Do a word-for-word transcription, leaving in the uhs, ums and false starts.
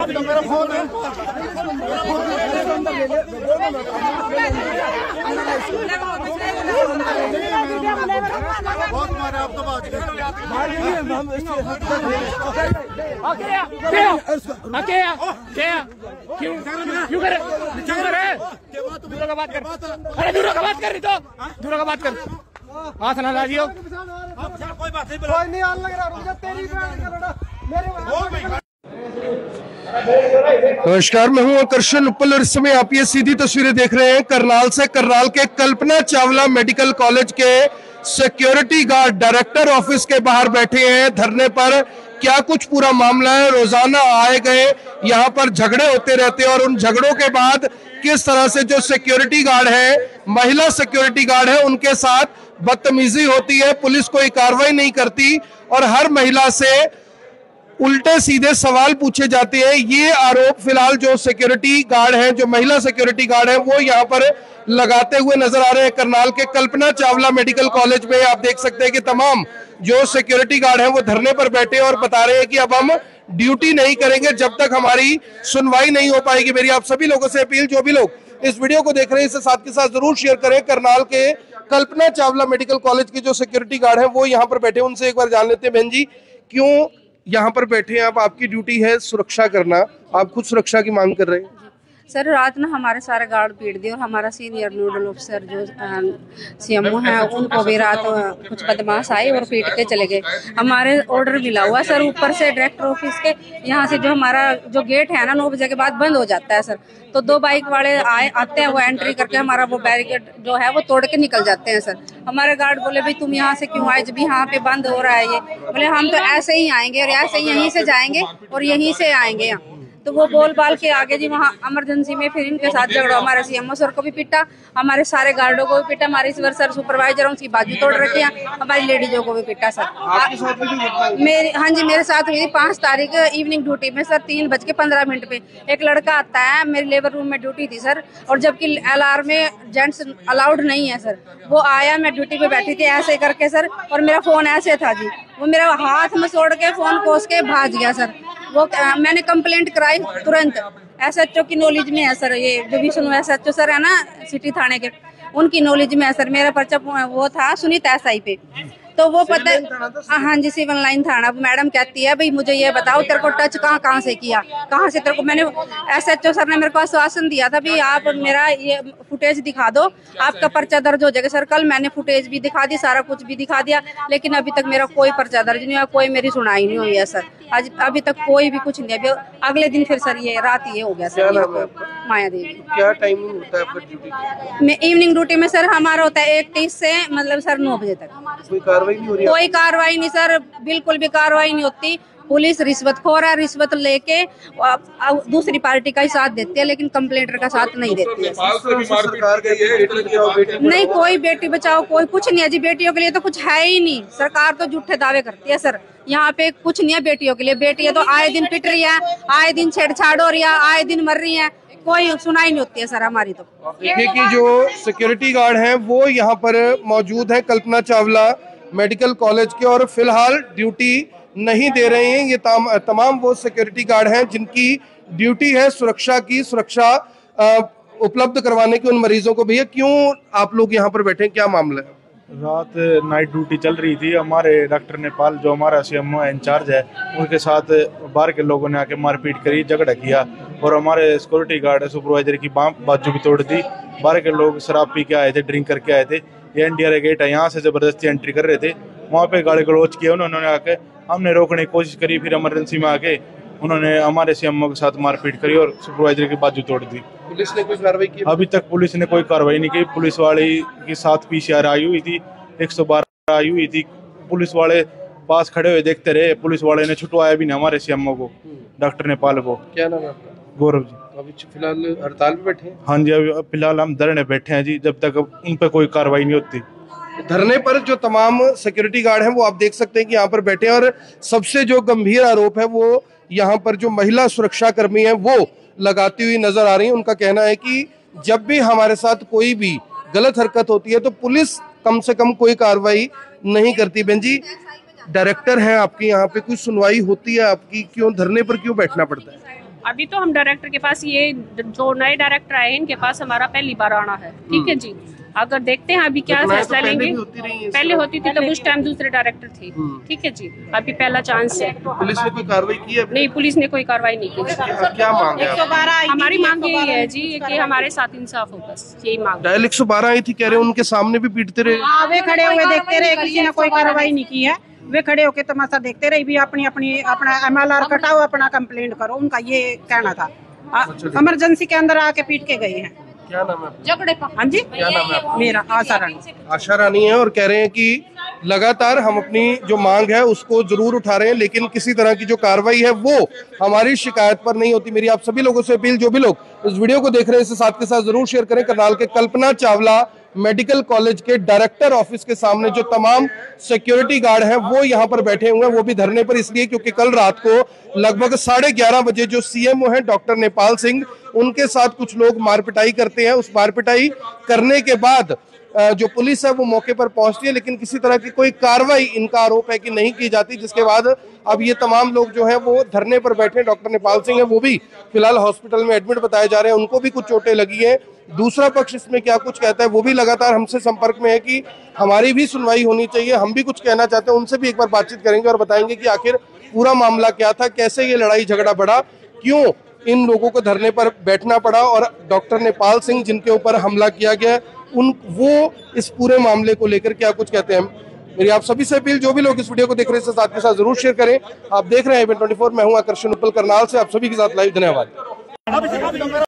बहुत मारे आप तो बात क्यों क्यों करे क्यों करे दूर का बात कर अरे दूर का बात कर रही तो दूर का बात कर हाथ ना लाजियो कोई बात नहीं कोई नहीं आने लग रहा रुक जा तेरी बहन का बेटा मेरे नमस्कार, मैं हूं आकर्षण उपल और इस समय आप ये सीधी तस्वीरें देख रहे हैं करनाल से। करनाल के कल्पना चावला मेडिकल कॉलेज के सिक्योरिटी गार्ड डायरेक्टर ऑफिस के बाहर बैठे हैं धरने पर। क्या कुछ पूरा मामला है, रोजाना आए गए यहाँ पर झगड़े होते रहते हैं और उन झगड़ों के बाद किस तरह से जो सिक्योरिटी गार्ड है, महिला सिक्योरिटी गार्ड है, उनके साथ बदतमीजी होती है, पुलिस कोई कार्रवाई नहीं करती और हर महिला से उल्टे सीधे सवाल पूछे जाते हैं। ये आरोप फिलहाल जो सिक्योरिटी गार्ड हैं, जो महिला सिक्योरिटी गार्ड हैं, वो यहाँ पर लगाते हुए नजर आ रहे हैं। करनाल के कल्पना चावला मेडिकल कॉलेज में आप देख सकते हैं कि तमाम जो सिक्योरिटी गार्ड हैं वो धरने पर बैठे और बता रहे हैं कि अब हम ड्यूटी नहीं करेंगे जब तक हमारी सुनवाई नहीं हो पाएगी। मेरी आप सभी लोगों से अपील, जो भी लोग इस वीडियो को देख रहे हैं इसे साथ के साथ जरूर शेयर करें। करनाल के कल्पना चावला मेडिकल कॉलेज के जो सिक्योरिटी गार्ड हैं वो यहाँ पर बैठे, उनसे एक बार जान लेते हैं। बहन जी, क्यों यहाँ पर बैठे हैं आप? आपकी ड्यूटी है सुरक्षा करना, आप खुद सुरक्षा की मांग कर रहे हैं। सर रात में हमारे सारे गार्ड पीट दिए और हमारा सीनियर नोडल ऑफिसर जो सीएमओ है उनको भी रात कुछ बदमाश आए और पीट के चले गए। हमारे ऑर्डर मिला हुआ सर ऊपर से डायरेक्टर ऑफिस के, यहाँ से जो हमारा जो गेट है ना नौ बजे के बाद बंद हो जाता है सर, तो दो बाइक वाले आए आते हैं, वो एंट्री करके हमारा वो बैरिकेड जो है वो तोड़ के निकल जाते हैं सर। हमारे गार्ड बोले भाई तुम यहाँ से क्यों आए जब भी यहाँ पे बंद हो रहा है ये? बोले हम तो ऐसे ही आएंगे और ऐसे ही यहीं से जाएंगे और यहीं से आएंगे यहाँ। तो वो बोल बाल के आगे जी वहाँ इमरजेंसी में फिर इनके साथ झगड़ा, हमारे सीएमओ सर को भी पीटा, हमारे सारे गार्डों को भी पीटा, हमारे ईश्वर सर सुपरवाइजर उसकी बाजू तोड़ रखी है, हमारी लेडीजों को भी पीटा सर। मेरी हाँ जी मेरे साथ हुई पाँच तारीख इवनिंग ड्यूटी में सर, तीन बज के पंद्रह मिनट पे एक लड़का आता है, मेरी लेबर रूम में ड्यूटी थी सर, और जबकि एलआर में जेंट्स अलाउड नहीं है सर, वो आया, मैं ड्यूटी पे बैठी थी ऐसे करके सर, और मेरा फोन ऐसे था जी, वो मेरा हाथ में छोड़ के फोन कोस के भाग गया सर। वो मैंने कंप्लेंट कराई तुरंत, एसएचओ की नॉलेज में है सर, ये जो विष्णु एसएचओ सर है ना सिटी थाने के, उनकी नॉलेज में है सर। मेरा पर्चा वो था सुनीता एसआई पे, तो वो पता हाँ जी सिविल लाइन थाना। मैडम कहती है भाई मुझे ये बताओ तेरे को टच कहाँ कहाँ से किया, कहाँ से तेरे को, मैंने एसएचओ सर ने मेरे को आश्वासन दिया था भाई आप मेरा ये फुटेज दिखा दो आपका पर्चा दर्ज हो जाएगा सर। कल मैंने फुटेज भी दिखा दी, सारा कुछ भी दिखा दिया, लेकिन अभी तक मेरा कोई पर्चा दर्ज नहीं हुआ, कोई मेरी सुनाई नहीं हुई है सर। आज अभी तक कोई भी कुछ नहीं है। अगले दिन फिर सर ये रात ये हो गया सर। माया देवी। क्या टाइमिंग होता है आपका ड्यूटी? मैं इवनिंग ड्यूटी में सर हमारा होता है एक तीस से मतलब सर नौ बजे तक। कोई कार्रवाई नहीं हो रही? कोई कार्रवाई नहीं सर, बिल्कुल भी कार्रवाई नहीं होती। पुलिस रिश्वतखोर है, रिश्वत लेके दूसरी पार्टी का ही साथ देती है, लेकिन कंप्लेंटर का साथ नहीं देती है। सरकार नहीं कोई बेटी बचाओ कोई कुछ नहीं है जी, बेटियों के लिए तो कुछ है ही नहीं। सरकार तो झूठे दावे करती है सर, यहाँ पे कुछ नहीं है बेटियों के लिए। बेटियां तो आए दिन पिट रही है, आए दिन छेड़छाड़ हो रही है, आए दिन मर रही है, कोई सुनाई नहीं होती है सर हमारी। तो देखिए कि जो सिक्योरिटी गार्ड हैं वो यहाँ पर मौजूद है कल्पना चावला मेडिकल कॉलेज के, और फिलहाल ड्यूटी नहीं दे रहे हैं। ये तम, तमाम वो सिक्योरिटी गार्ड हैं जिनकी ड्यूटी है सुरक्षा की, सुरक्षा उपलब्ध करवाने की उन मरीजों को। भैया क्यों आप लोग यहाँ पर बैठे हैं, क्या मामला है? रात नाइट ड्यूटी चल रही थी, हमारे डॉक्टर नेपाल जो हमारा सीएमओ इंचार्ज है उनके साथ बाहर के लोगों ने आके मारपीट करी, झगड़ा किया, और हमारे सिक्योरिटी गार्ड सुपरवाइजर की बाजू भी तोड़ दी। बाहर के लोग शराब पी के आए थे, ड्रिंक करके आए थे, ये एनडीआरए गेट है यहाँ से जबरदस्ती एंट्री कर रहे थे, वहाँ पे गाली गलौज किया उन्होंने आके, हमने रोकने की कोशिश करी, फिर इमरजेंसी में आके उन्होंने हमारे सीएमओ के साथ मारपीट करी और सुपरवाइजर की बाजू तोड़ दी। पुलिस ने कोई कार्रवाई की? अभी तक पुलिस ने कोई कार्रवाई नहीं की। पुलिस वाले के साथ पीसीआर आई हुई थी, एक सौ बारह आई हुई थी, पुलिस वाले पास खड़े हुए देखते रहे, पुलिस वाले ने छुटवाया भी नहीं हमारे सीएमओ को, डॉक्टर नेपाल को। क्या नाम है आपका? गौरव जी। अभी फिलहाल हड़ताल पे बैठे हैं? हाँ जी, अभी फिलहाल हम धरने बैठे हैं जी, जब तक उन पर कोई कार्रवाई नहीं होती। धरने पर जो तमाम सिक्योरिटी गार्ड हैं वो आप देख सकते हैं कि यहाँ पर बैठे हैं, और सबसे जो गंभीर आरोप है वो यहाँ पर जो महिला सुरक्षा कर्मी है वो लगाती हुई नजर आ रही है। उनका कहना है कि जब भी हमारे साथ कोई भी गलत हरकत होती है तो पुलिस कम से कम कोई कार्रवाई नहीं करती। बहन जी, डायरेक्टर हैं आपके, यहाँ पे कोई सुनवाई होती है आपकी? क्यों धरने पर क्यों बैठना पड़ता है? अभी तो हम डायरेक्टर के पास, ये जो नए डायरेक्टर आए हैं इनके पास हमारा पहली बार आना है, ठीक है जी। अगर देखते हैं अभी क्या फैसला लेंगे। पहले होती थी तो उस टाइम दूसरे डायरेक्टर थे, ठीक है जी। अभी पहला चांस है। पुलिस ने कोई कार्रवाई की है? नहीं, पुलिस ने कोई कार्रवाई नहीं की। क्या मांग है? हमारी मांग यही है जी कि हमारे साथ इंसाफ हो, बस यही मांग। डायल एक सौ बारह आई थी, कह रहे उनके सामने भी पीटते रहे। हाँ, वे खड़े हुए देखते रहे, किसी ने कोई कार्रवाई नहीं की है। वे खड़े होके तमाशा देखते रहे भी, अपनी अपनी अपना एम एल आर कटाओ, अपना कंप्लेंट करो, उनका ये कहना था। इमरजेंसी के अंदर आके पीट के गए हैं। क्या नाम है? झगड़े का। हाँ जी, क्या नाम है? मेरा आशा रानी। आशा रानी है, और कह रहे हैं कि लगातार हम अपनी जो मांग है उसको जरूर उठा रहे हैं, लेकिन किसी तरह की जो कार्रवाई है वो हमारी शिकायत पर नहीं होती। मेरी आप सभी लोगों से अपील, जो भी लोग इस वीडियो को देख रहे हैं इसे साथ के साथ जरूर शेयर करें। करनाल के कल्पना चावला मेडिकल कॉलेज के डायरेक्टर ऑफिस के सामने जो तमाम सिक्योरिटी गार्ड हैं वो यहाँ पर बैठे हुए हैं, वो भी धरने पर इसलिए क्योंकि कल रात को लगभग साढ़े ग्यारह बजे जो सीएमओ हैं डॉक्टर नेपाल सिंह, उनके साथ कुछ लोग मारपिटाई करते हैं। उस मारपिटाई करने के बाद जो पुलिस है वो मौके पर पहुंचती है, लेकिन किसी तरह की कोई कार्रवाई, इनका आरोप है कि नहीं की जाती, जिसके बाद अब ये तमाम लोग जो है वो धरने पर बैठे हैं। डॉक्टर नेपाल सिंह है वो भी फिलहाल हॉस्पिटल में एडमिट बताए जा रहे हैं, उनको भी कुछ चोटें लगी हैं। दूसरा पक्ष इसमें क्या कुछ कहता है वो भी लगातार हमसे संपर्क में है कि हमारी भी सुनवाई होनी चाहिए, हम भी कुछ कहना चाहते हैं। उनसे भी एक बार बातचीत करेंगे और बताएंगे कि आखिर पूरा मामला क्या था, कैसे ये लड़ाई झगड़ा बढ़ा, क्यों इन लोगों को धरने पर बैठना पड़ा, और डॉक्टर नेपाल सिंह जिनके ऊपर हमला किया गया उन वो इस पूरे मामले को लेकर क्या कुछ कहते हैं। मेरी आप सभी से अपील, जो भी लोग इस वीडियो को देख रहे हैं साथ के साथ जरूर शेयर करें। आप देख रहे हैं एवन ट्वेंटी फोर, मैं हूं आकर्षण उपल करनाल से, आप सभी के साथ लाइव। धन्यवाद।